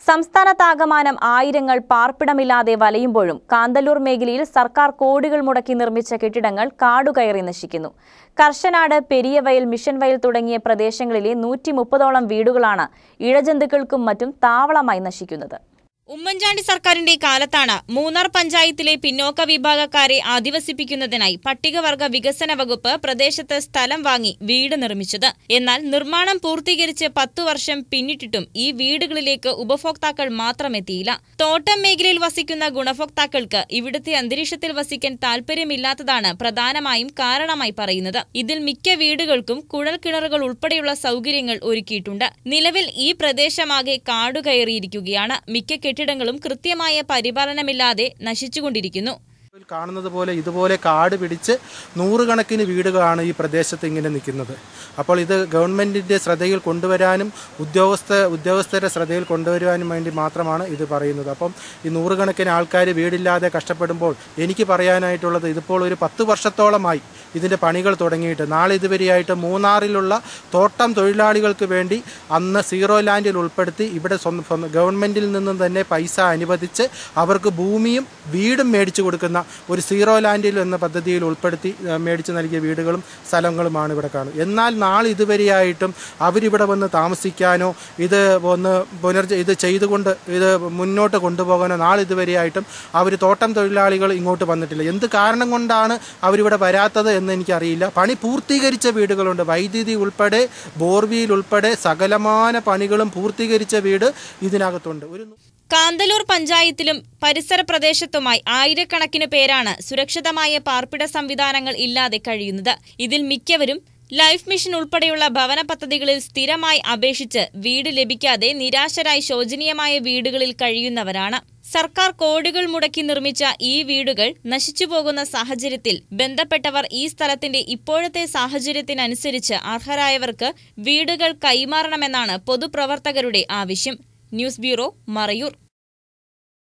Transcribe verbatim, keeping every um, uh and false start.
സംസ്ഥാനത്താകമാനം ആയിരങ്ങൾ പാർപ്പിടമില്ലാതെ വലയുമ്പോഴും കാന്തല്ലൂർ മേഖലയിൽ സർക്കാർ കോടികൾ മുടക്കി നിർമ്മിച്ച കെട്ടിടങ്ങൾ കാടുകയറി നശിക്കുന്നു. കർശനാട്, പെരിയവയൽ, മിഷൻ വയൽ തുടങ്ങിയ പ്രദേശങ്ങളിലെ നൂറ്റി മുപ്പതോളം വീടുകളാണ് ഇഴജന്തുക്കൾക്കും മറ്റും താവളമായി നശിക്കുന്നത്. ഉമ്മൻചാണ്ടി സർക്കാരിന്റെ കാലത്താണ് മൂന്നാർ പഞ്ചായത്തിലെ പിന്നോക്ക വിഭാഗക്കാരെ അധിവസിപ്പിക്കുന്നതിനായി പട്ടികവർഗ വികസന വകുപ്പ് പ്രദേശത്ത് സ്ഥലം വാങ്ങി വീട് നിർമ്മിച്ചത്. എന്നാൽ നിർമ്മാണം പൂർത്തീകരിച്ച് പത്തു വർഷം പിന്നിട്ടിട്ടും ഈ വീടുകളിലേക്ക് ഉപഭോക്താക്കൾ മാത്രം എത്തിയില്ല. തോട്ടം മേഖലയിൽ വസിക്കുന്ന ഗുണഭോക്താക്കൾക്ക് ഇവിടുത്തെ അന്തരീക്ഷത്തിൽ വസിക്കാൻ താൽപര്യമില്ലാത്തതാണ് പ്രധാനമായും കാരണമായി പറയുന്നത്. ഇതിൽ മിക്ക വീടുകൾക്കും കുഴൽ കിണറുകൾ ഉൾപ്പെടെയുള്ള സൗകര്യങ്ങൾ ഒരുക്കിയിട്ടുണ്ട്. നിലവിൽ ഈ പ്രദേശമാകെ കാടുകയറിയിരിക്കുകയാണ്. മിക്ക കെട്ടിടങ്ങളും കൃത്യമായ പരിപാലനമില്ലാതെ നശിച്ചുകൊണ്ടിരിക്കുന്നു. കാണുന്നത് പോലെ ഇതുപോലെ കാട് പിടിച്ച് നൂറുകണക്കിന് വീടുകളാണ് ഈ പ്രദേശത്ത് ഇങ്ങനെ നിൽക്കുന്നത്. അപ്പോൾ ഇത് ഗവൺമെൻറ്റിൻ്റെ ശ്രദ്ധയിൽ കൊണ്ടുവരാനും ഉദ്യോഗസ്ഥ ഉദ്യോഗസ്ഥരുടെ ശ്രദ്ധയിൽ കൊണ്ടുവരുവാനും വേണ്ടി മാത്രമാണ് ഇത് പറയുന്നത്. അപ്പം ഈ നൂറുകണക്കിന് ആൾക്കാർ വീടില്ലാതെ കഷ്ടപ്പെടുമ്പോൾ എനിക്ക് പറയാനായിട്ടുള്ളത്, ഇതിപ്പോൾ ഒരു പത്ത് വർഷത്തോളമായി ഇതിൻ്റെ പണികൾ തുടങ്ങിയിട്ട് നാളെ ഇതുവരെയായിട്ട് മൂന്നാറിലുള്ള തോട്ടം തൊഴിലാളികൾക്ക് വേണ്ടി അന്ന് സീറോ ലാൻഡിൽ ഉൾപ്പെടുത്തി ഇവിടെ സ്വന്തം ഗവൺമെൻറ്റിൽ നിന്നും തന്നെ പൈസ അനുവദിച്ച് അവർക്ക് ഭൂമിയും വീടും മേടിച്ചു കൊടുക്കുന്ന ഒരു സീറോ ലാൻഡിൽ എന്ന പദ്ധതിയിൽ ഉൾപ്പെടുത്തി മേടിച്ച് നൽകിയ വീടുകളും സ്ഥലങ്ങളുമാണ് ഇവിടെ കാണുന്നത്. എന്നാൽ നാളെ ഇതുവരെയായിട്ടും അവരിവിടെ വന്ന് താമസിക്കാനോ ഇത് ഒന്ന് പുനർജ ഇത് ചെയ്തുകൊണ്ട് ഇത് മുന്നോട്ട് കൊണ്ടുപോകാനോ നാളെ ഇതുവരെയായിട്ടും അവർ തോട്ടം തൊഴിലാളികൾ ഇങ്ങോട്ട് വന്നിട്ടില്ല. എന്ത് കാരണം കൊണ്ടാണ് അവരിവിടെ വരാത്തത് എന്ന് എനിക്കറിയില്ല. പണി പൂർത്തീകരിച്ച വീടുകളുണ്ട്. വൈദ്യുതി ഉൾപ്പെടെ ബോർവീൽ ഉൾപ്പെടെ സകലമാന പണികളും പൂർത്തീകരിച്ച വീട് ഇതിനകത്തുണ്ട്. ഒരു കാന്തല്ലൂർ പഞ്ചായത്തിലും പരിസര പ്രദേശത്തുമായി ആയിരക്കണക്കിന് പേരാണ് സുരക്ഷിതമായ പാർപ്പിട സംവിധാനങ്ങൾ ഇല്ലാതെ കഴിയുന്നത്. ഇതിൽ മിക്കവരും ലൈഫ് മിഷൻ ഉൾപ്പെടെയുള്ള ഭവന പദ്ധതികളിൽ സ്ഥിരമായി അപേക്ഷിച്ച് വീട് ലഭിക്കാതെ നിരാശരായി ശോചനീയമായ വീടുകളിൽ കഴിയുന്നവരാണ്. സർക്കാർ കോടികൾ മുടക്കി നിർമ്മിച്ച ഈ വീടുകൾ നശിച്ചുപോകുന്ന സാഹചര്യത്തിൽ ബന്ധപ്പെട്ടവർ ഈ സ്ഥലത്തിന്റെ ഇപ്പോഴത്തെ സാഹചര്യത്തിനനുസരിച്ച് അർഹരായവർക്ക് വീടുകൾ കൈമാറണമെന്നാണ് പൊതുപ്രവർത്തകരുടെ ആവശ്യം. News bureau, Marayur.